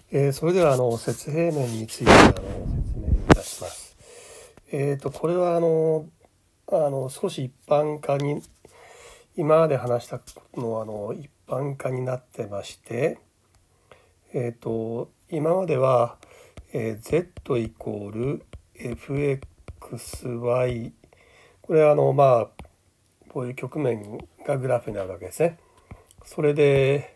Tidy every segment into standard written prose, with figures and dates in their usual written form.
それでは接平面について説明いたします。これは少し一般化に今まで話したのは一般化になってまして、今までは、z イコール fxy、 これはこういう局面がグラフになるわけですね。それで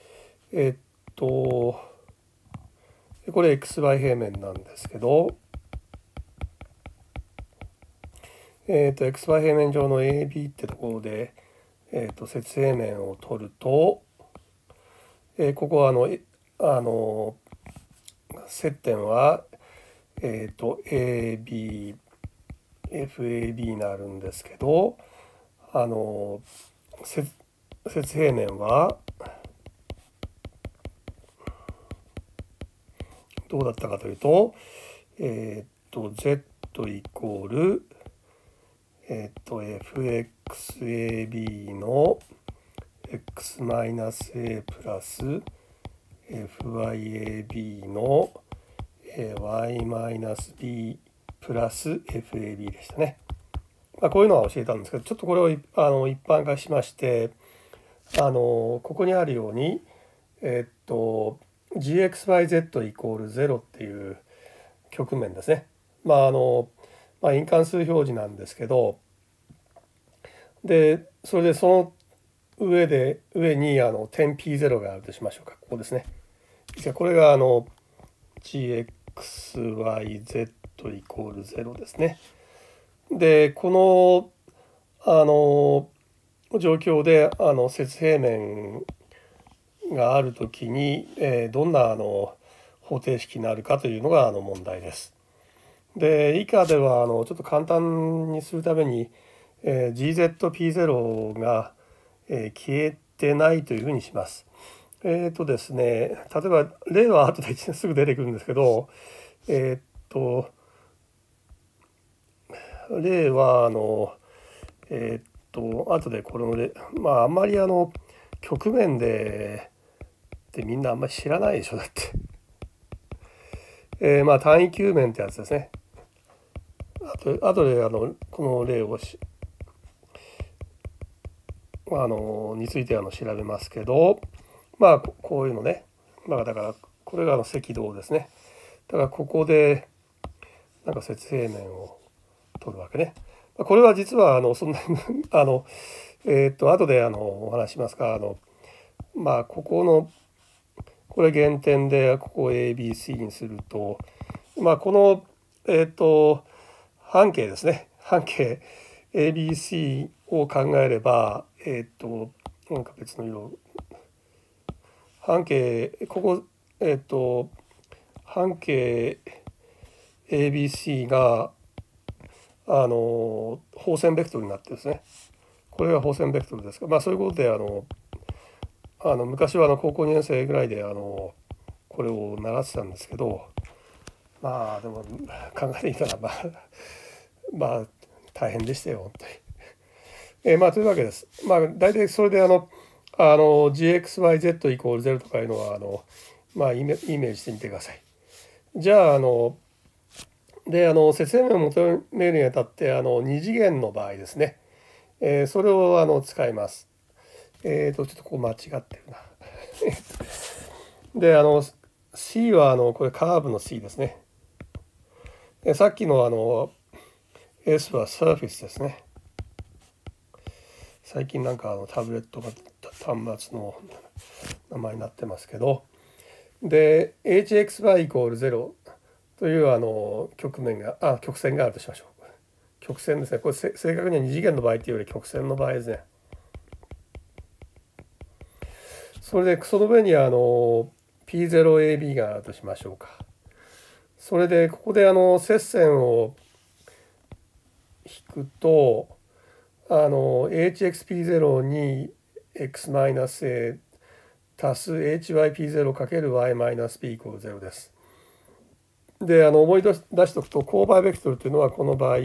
これ xy 平面なんですけど、xy 平面上の AB ってところで、接平面を取ると、ここは接点は、AB、FAB になるんですけど、接平面はどうだったかというと、z イコール、fxab の x-a プラス fyab の y-b プラス fab でしたね。こういうのは教えたんですけど、ちょっとこれを一般化しまして、ここにあるようにgxyz イコール0っていう局面ですね。因関数表示なんですけど、でそれでその上に点 P0 があるとしましょうか。ここですね。これがgxyz イコール0ですね。でこの状況で接平面があるときに、どんな方程式になるかというのが問題です。で以下ではちょっと簡単にするために、gzp0 が、消えてないというふうにします。ですね、例えば例は後ですぐ出てくるんですけど、例は後でこれの例、あんまり局面でってみんなあんまり知らないでしょだって。単位球面ってやつですね。あとでこの例をについて調べますけど、こういうのね、だからこれが赤道ですね。だからここでなんか接平面を取るわけね。これは実はそんなに後でお話しますが、ここのこれ原点でここを ABC にすると、この半径ですね、半径 ABC を考えればなんか別の色、半径ここ半径 ABC が放線ベクトルになってですね、これが放線ベクトルですが、そういうことで昔は高校2年生ぐらいでこれを習ってたんですけど、でも考えてみたら大変でしたよ本当に。というわけです。大体それでgxyz イコール0とかいうのはイメージしてみてください。じゃあで接平面を求めるにあたって2次元の場合ですね、それを使います。ちょっとここ間違ってるな。でC はこれカーブの C ですね。さっきのS はサーフェスですね。最近なんかタブレットが端末の名前になってますけど、で hxy イコール0という曲線があるとしましょう。曲線ですね。これ正確には2次元の場合っていうより曲線の場合ですね。それでその上にP0AB があるとしましょうか。それでここで接線を引くとhxp0 に x-a 足す hyp0 かける y-p イコール0です。で思い出しておくと勾配ベクトルというのはこの場合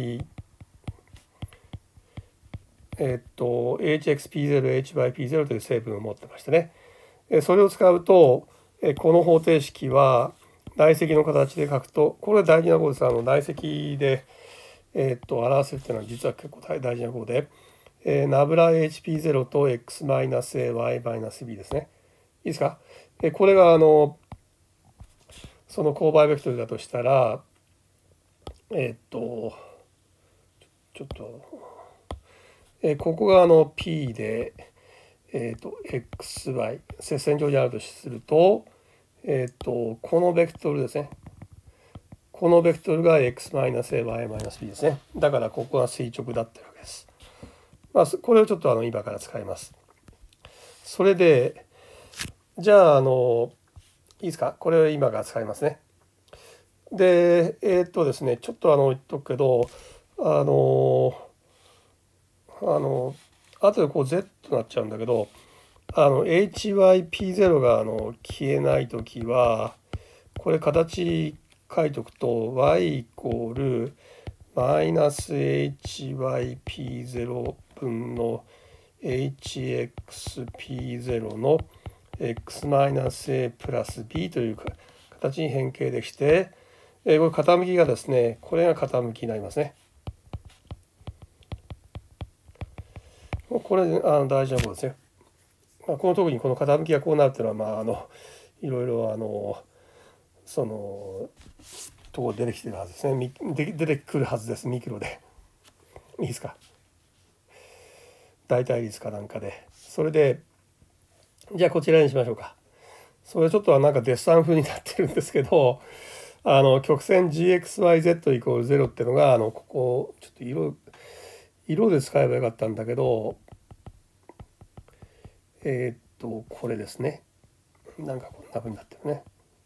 hxp0 hyp0 という成分を持ってましてね、それを使うとこの方程式は内積の形で書くと、これ大事なことです。内積で、表せるっていうのは実は結構大事なことで、ナブラ HP0 と x-a y-b ですね。いいですか。これがその勾配ベクトルだとしたら、ちょっと、ここがP で、xy 接線上にあるとすると、このベクトルですね。このベクトルが x-a、y-b ですね。だからここが垂直だってわけです。まあ、これをちょっと今から使います。それで、じゃあ、いいですか。これを今から使いますね。で、ですね、ちょっと言っとくけど、後でこう Z となっちゃうんだけど、HYP0 が消えないときは、これ形書いとくと y イコールマイナス HYP0 分の HXP0 の x-a プラス b という形に変形できて、これ傾きがですね、これが傾きになりますね。これ大事なことですね。この特にこの傾きがこうなるというのは、いろいろそのとこ出てきてるはずですね。出てくるはずです、ミクロで。いいですか。大体率かなんかで。それで、じゃあこちらにしましょうか。それちょっとなんかデッサン風になってるんですけど、曲線 gxyz イコール0っていうのが、ここ、ちょっと色で使えばよかったんだけど、これですね。なんかこんな風になってるね。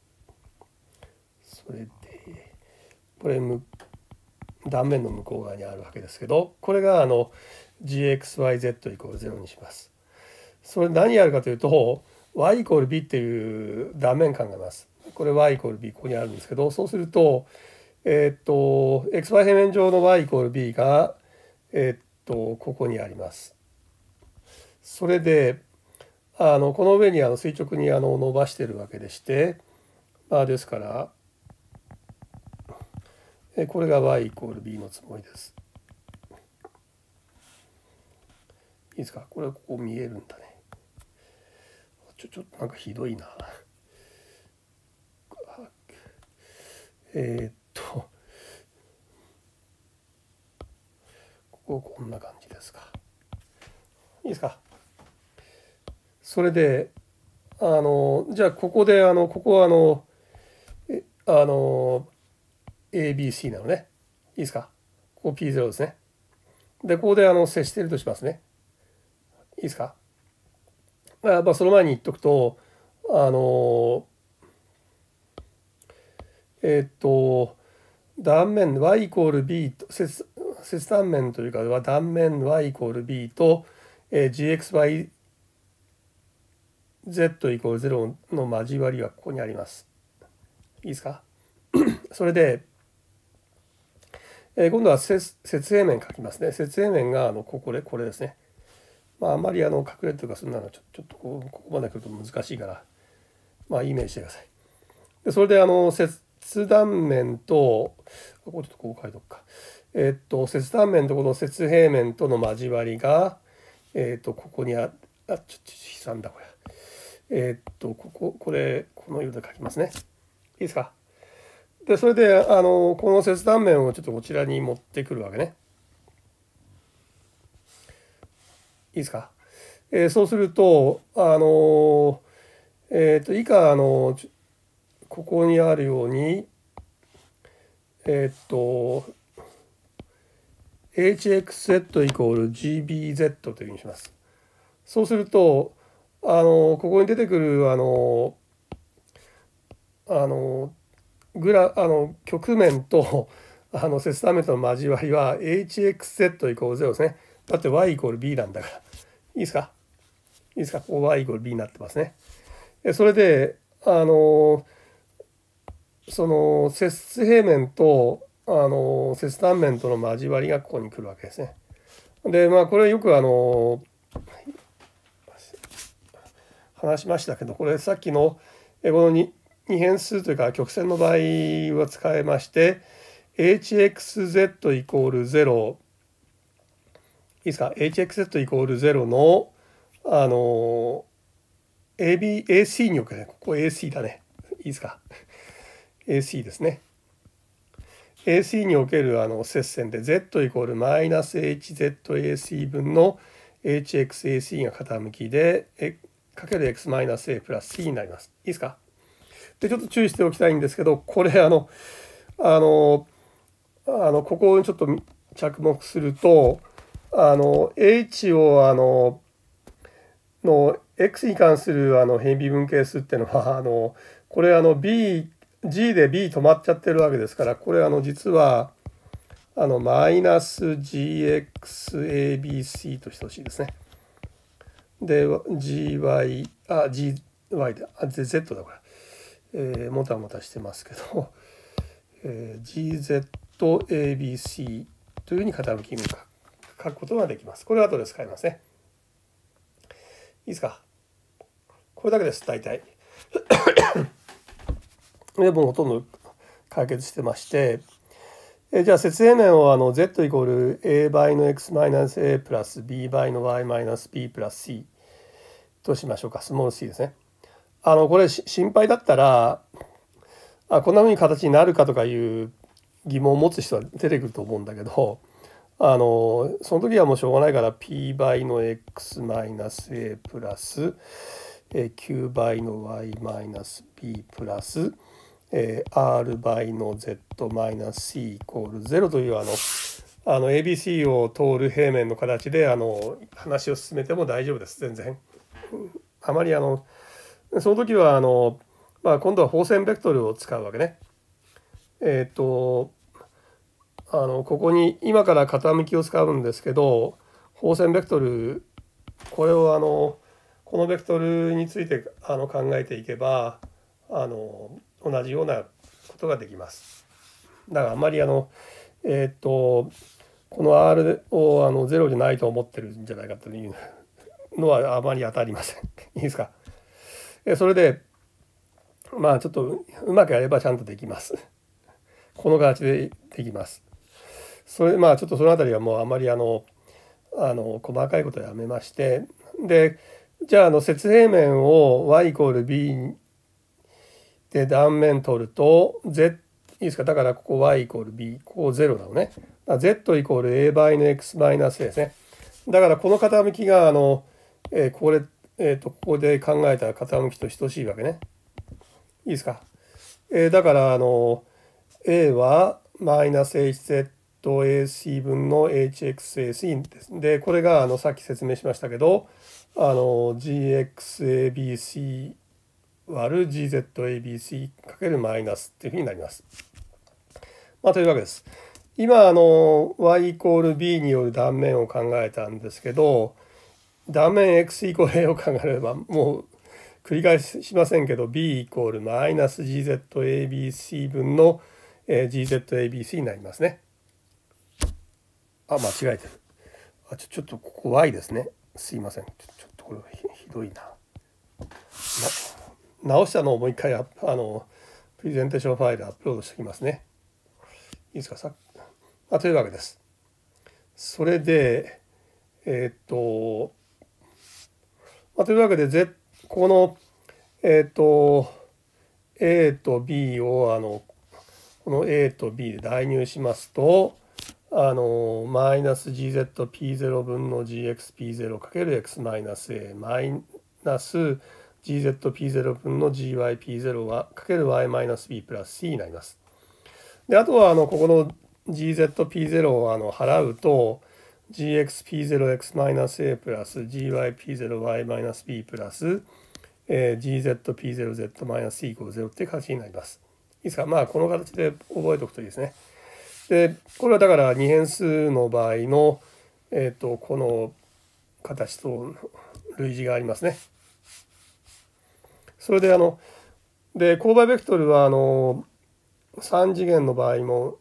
それで、これ断面の向こう側にあるわけですけど、これがgxyz イコール0にします。それ何やるかというと、y イコール b っていう断面間があります。これ y イコール b ここにあるんですけど、そうすると、xy 平面上の y イコール b が、ここにあります。それで、この上に垂直に伸ばしているわけでして、ですから、これが y イコール b のつもりです。いいですか。これここ見えるんだね。ちょっとなんかひどいな。ここんな感じですか。いいですか。それで、じゃあここでここはABC なのね。いいですか。ここ P0 ですね。で、ここで接しているとしますね。いいですか。その前に言っとくと、断面 y イコール b と接断面というかは断面 y イコール b と、gxyz イコール0の交わりはここにあります。いいですか。それで、今度は接平面書きますね。接平面がこれですね。あんまり隠れるとかそんなのちょっとここまで来ると難しいから、イメージしてください。でそれで切断面とここちょっとこう書いとくか。切断面とこの接平面との交わりがここにちょっと悲惨だこれ。この色で書きますね。いいですか。でそれでこの切断面をちょっとこちらに持ってくるわけね。いいですか。そうすると以下ここにあるようにhxz イコール gbz というふうにします。そうするとここに出てくる曲面と切断面との交わりは hxz イコール0ですね。だって y イコール b なんだから。いいですか。いいですか。ここ y イコール b になってますね。それでその接平面と切断面との交わりがここに来るわけですね。でこれよく話しましたけど、これさっきのこの二変数というか曲線の場合は使えまして hxz イコール0いいですか hxz イコール0のAC におけるここ AC だねいいですか AC ですね AC における接線で z イコールマイナス hzac 分の hxac が傾きでかける x マイナス a プラス c になります。いいですか。でちょっと注意しておきたいんですけどこれここにちょっと着目するとh をの x に関する変微分係数っていうのはこれG で B 止まっちゃってるわけですからこれ実はマイナス GXABC と等しいですね。で GYでZ だこれ、もたもたしてますけど、GZABC というふうに傾きを書くことができます。これは後で使いますね。いいですか。これだけです大体。でもうほとんど解決してまして、じゃあ接平面をz イコール a 倍の x マイナス a プラス b 倍の y マイナス b プラス c としましょうか。スモール c ですね。これ心配だったらこんなふうに形になるかとかいう疑問を持つ人は出てくると思うんだけどその時はもうしょうがないから p 倍の x マイナス a プラス9倍の y マイナス b プラスr 倍の z マイナス c イコール0というABC を通る平面の形で話を進めても大丈夫です全然。あまりその時は今度は放線ベクトルを使うわけね。ここに今から傾きを使うんですけど放線ベクトルこれをこのベクトルについて考えていけば同じようなことができます。だからあんまりこの R を0じゃないと思ってるんじゃないかというのはあまり当たりません。いいですか。それでちょっとうまくやればちゃんとできます。この形でできます。それちょっとそのあたりはもうあまり細かいことはやめましてでじゃあ接平面を y イコール b で断面取ると z いいですか。だからここ y イコール b ここ0なのね。z イコール a 倍の x マイナス a ですね。だからこの傾きがここで考えた傾きと等しいわけね。いいですか。だからa はマイナス hzac 分の hxac です。でこれがさっき説明しましたけどgxabc 割る gzabc かけるマイナスっていうふうになります。というわけです。今y イコール b による断面を考えたんですけど断面 x イコール a を考えればもう繰り返しませんけど b イコールマイナス gzabc 分の gzabc になりますね。間違えてる。ちょっとここ y ですね。すいません。ちょっとこれひどいな。直したのをもう一回プレゼンテーションファイルアップロードしておきますね。いいですか。というわけです。それでというわけでこのA と B をこの A と B で代入しますとマイナス GZP0 分の GXP0 かける X マイナス A マイナス GZP0 分の GYP0 はかける Y マイナス B プラス C になります。であとはここの GZP0 を払うと GXP0X マイナス A プラス GYP0Y マイナス B プラスGZP0Z マイナス C イコール0っていう形になります。いいですか。この形で覚えておくといいですね。でこれはだから二変数の場合のこの形と類似がありますね。それで勾配ベクトルは3次元の場合も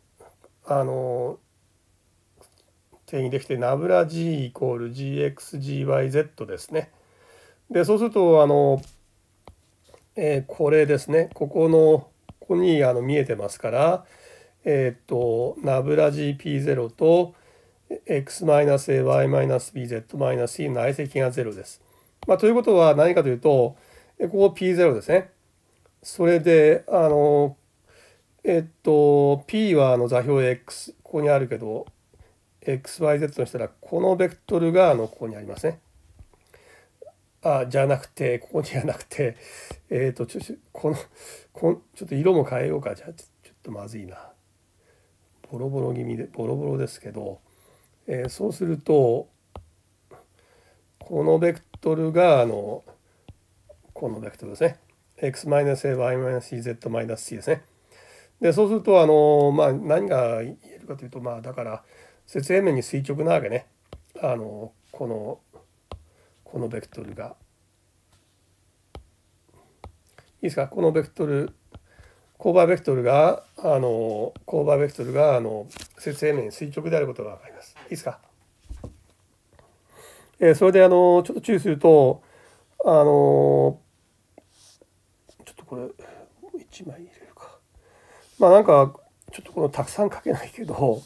定義できてナブラ G イコール GXGYZ ですね。でそうするとこれですね。ここに見えてますから、ナブラ GP0 と x-a、y-b、z-c の内積が0です。ということは何かというと、ここ P0 ですね。それで、P は座標 X、ここにあるけど、XYZ にしたら、このベクトルがここにありますね。じゃなくて、ここにはなくて、ちょっと色も変えようか。じゃあ、ちょっとまずいな。ボロボロ気味で、ボロボロですけど、そうすると、このベクトルが、このベクトルですね。x-a、y-c、z-c ですね。で、そうすると、何が言えるかというと、だから、接円面に垂直なわけね。このベクトルが。いいですか、このベクトル、勾配ベクトルが、接円面に垂直であることが分かります。いいですか。それで、ちょっと注意すると、ちょっとこれ、1枚入れるか。なんか、ちょっとこのたくさん書けないけど、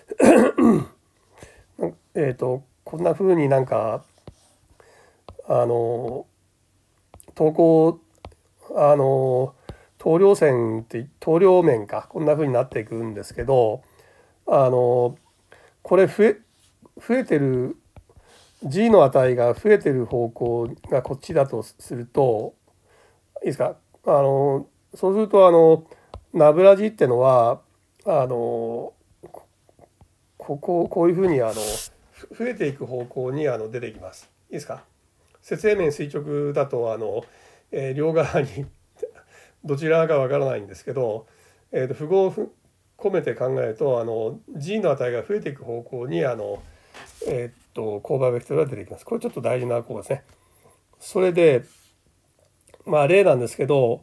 こんな風になんか、等量線って等量面か、こんな風になっていくんですけど、これ増えてる G の値が増えてる方向がこっちだとすると、いいですか、そうするとナブラ G ってのはこういうふうに増えていく方向に出てきます。いいですか。接円面垂直だと両側にどちらかわからないんですけど、符号を込めて考えるとG の値が増えていく方向に勾配ベクトルが出てきます。これちょっと大事な項ですね。それで例なんですけど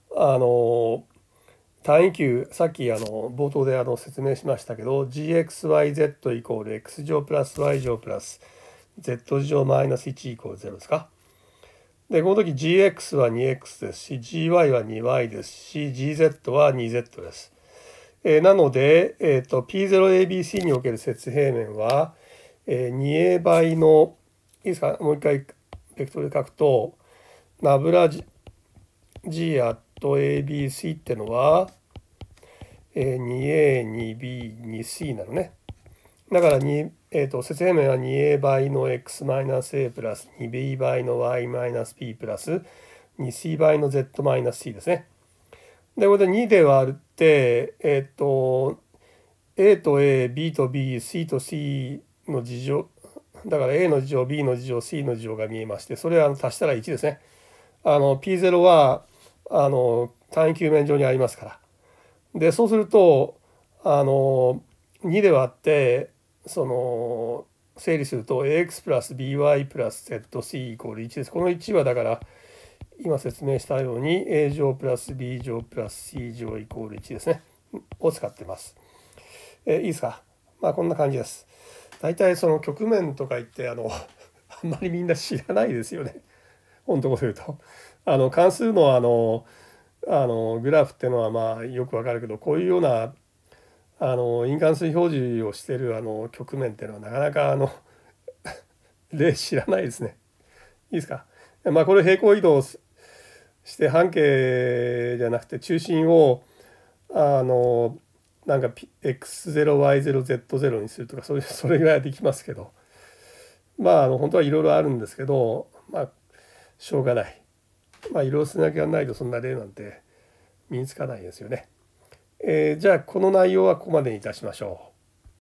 単位球さっき冒頭で説明しましたけど gxyz イコール x 乗プラス y 乗プラス z 乗マイナス1イコール0ですか。でこの時 gx は 2x ですし gy は 2y ですし gz は 2z です。なので、P0ABC における接平面は、2a 倍のいいですか、もう一回ベクトルで書くとナブラ G at ABC ってのは 2a、2b、2c なのね。だから接平面は 2a 倍の x-a プラス 2b 倍の y-b プラス 2c 倍の z-c ですね。で、これで2で割って、A と A、B と B、C と C の事乗、だから A の事乗、B の事乗、C の事乗が見えまして、それは足したら1ですね。P0 は単位球面上にありますから。で、そうすると、2で割って、整理すると AX プラス BY プラス ZC イコール1です。この1はだから、今説明したように A 乗プラス B 乗プラス C 乗イコール1ですね。を使ってます。いいですか。こんな感じです。大体その局面とか言ってあんまりみんな知らないですよね。本当のこと言うと。関数のグラフっていうのはよくわかるけど、こういうような因関数表示をしてる局面っていうのはなかなか例知らないですね。いいですか。これ平行移動して半径じゃなくて中心をなんか x0y0z0 にするとかそれぐらいはできますけど、本当はいろいろあるんですけどしょうがない。いろいろ数学がないとそんな例なんて身につかないですよね。じゃあこの内容はここまでにいたしましょう。